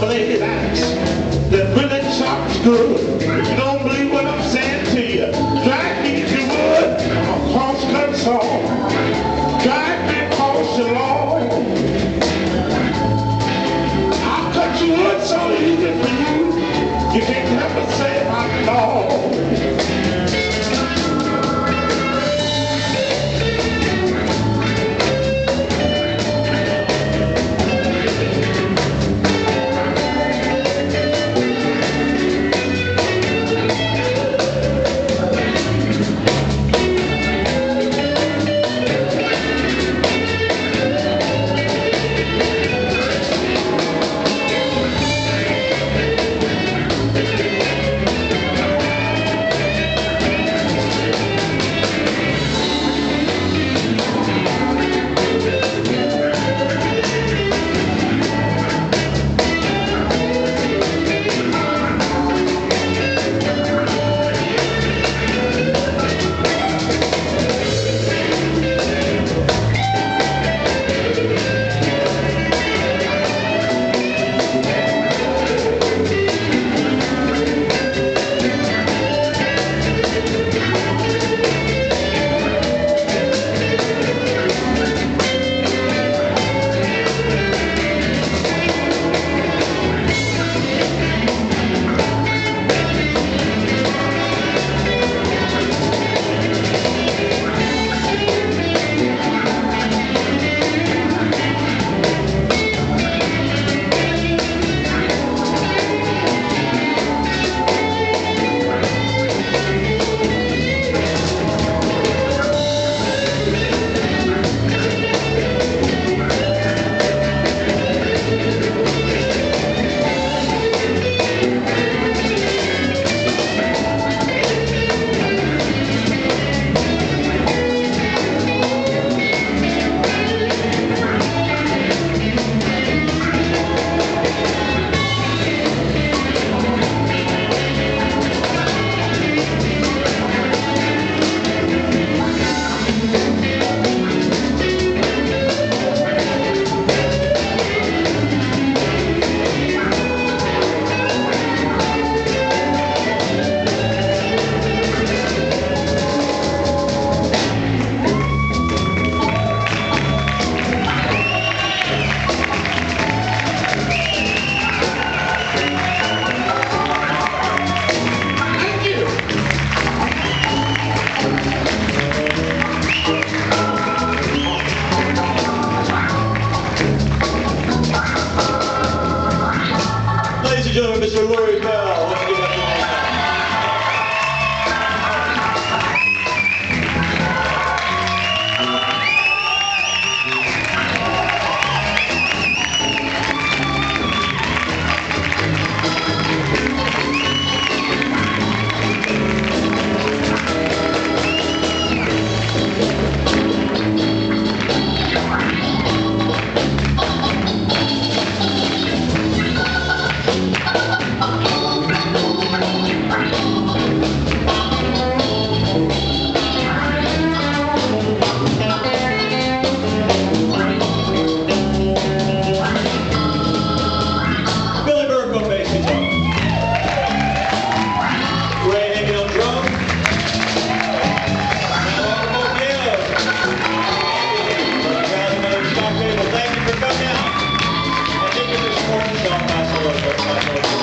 blade axe that really chops good. If you don't believe what I'm saying to you, drag me to wood, a cross-cut saw. Drag me across the lawn. I'll cut you wood so easy for you. You can't help but say I'm long. Mr. Lurrie Bell. Let's give up Bill Burke on bass guitar. Hangen on drums. Thank you for coming out. And thank you for supporting Sean Costello.